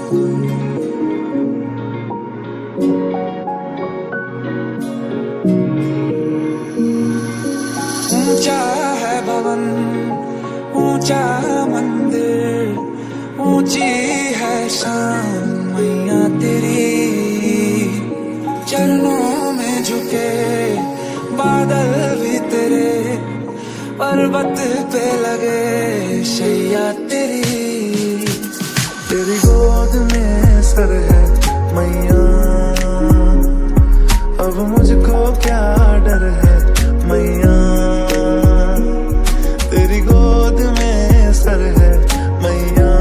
ऊंचा है भवन, ऊंचा मंदिर, ऊंची है शान मैया तेरी। चरणों में झुके बादल भी तेरे, पर्वत पे लगे शैया तेरी। तेरी गोद में सर है मैया, अब मुझको क्या डर है मैया। तेरी गोद में सर है मैया,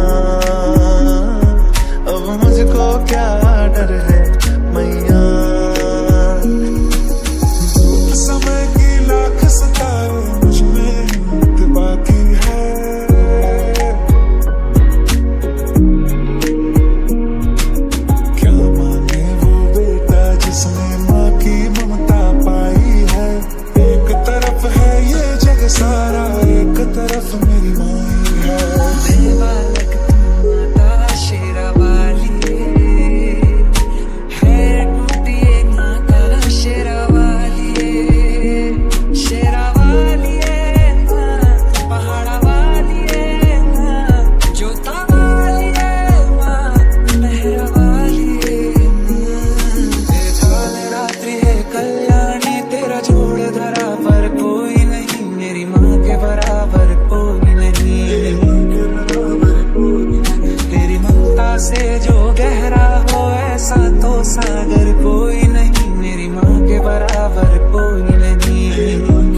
अब मुझको क्या डर है मैया। समय की लाख सताए मुझ में हिम्मत बाकी है। क्या माने वो बेटा जिसने माँ की ममता पाई है। एक तरफ है ये जग सारा, एक तरफ मेरी माई है। बालक तू माता शेरा वाली है, टूटिए माता शेरा वाली है। शेरा वाली है माँ, पहाड़ा वाली है माँ, जोता वाली है माँ, लहरा वाली है माँ। काल रात्रि है कल्याणी, तेरा जोड़ धरा पर कोई नहीं, मेरी माँ के बराबर कोई नहीं। तेरी ममता से जो गहरा हो ऐसा तो सागर कोई नहीं, मेरी माँ के बराबर कोई नहीं।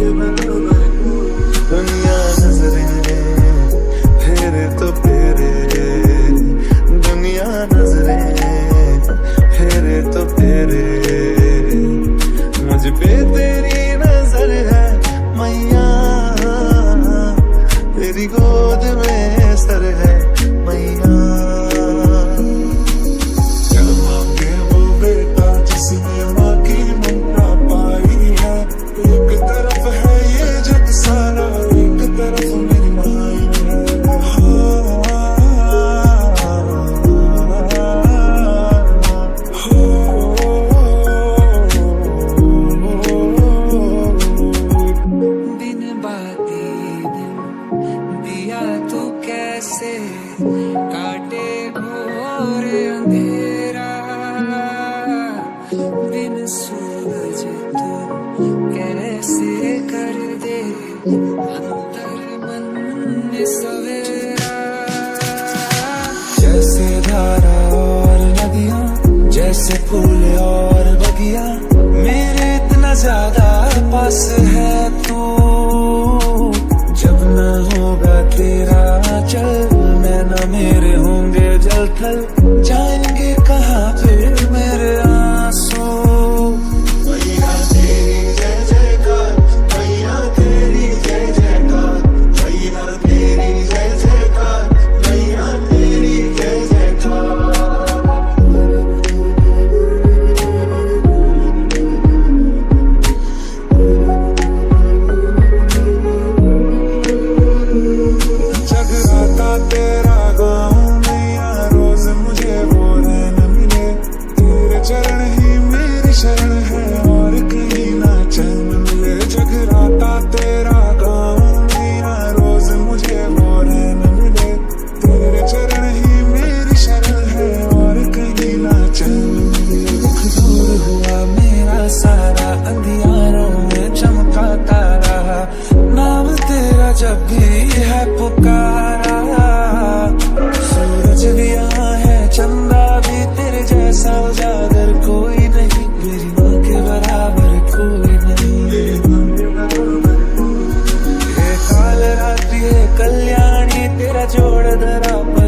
दुनिया नजरें फेरे तो फेरे, दुनिया नजरें फेरे तो फेरे, मुझ पे तेरी नजर है मैया। तेरी गोद में सर है मैया। क्या मांगे वो बेटा जिसने माँ की ममता पाई है। एक तरफ है ये जग सारा, एक तरफ मेरी माई है। दिन बाती दिन दिया तू कैसे काटे घोर अंधेरा। दिन सूरज तू कैसे कर दे अंतर मन में सवेरा। जैसे धारा और नदियाँ, जैसे फूल और बगिया, मेरे इतना ज्यादा पास है तू। जब न होगा तेरा चल, नैना मेरे होंगे जल थल, जाएंगे कहाँ फिर मेरे आंसू। मैया तेरी जय जयकार, मैया तेरी जय जयकार, मैया तेरी जय जयकार, मैया तेरी जय जयकार। जगराता तेरा गाँव मैया, रोज मुझे वो रैन मिले। तेरे चरण ही मेरी शरण है, और कहीं ना चैन मिले। जगराता तेरा गाँव मैया, रोज मुझे वो रैन मिले। तेरे चरण ही मेरी शरण है, और कहीं ना चैन मिले। दुख दूर हुआ मेरा सारा, अंधियारों में चमका तारा। नाम तेरा जब भी है पुकारा, सूरज भी यहाँ है चंदा भी तेरे जैसा उजागर कोई नहीं, मेरी माँ के बराबर कोई नहीं। ये काल रात्रि है कल्याणी, तेरा जोड़ धरा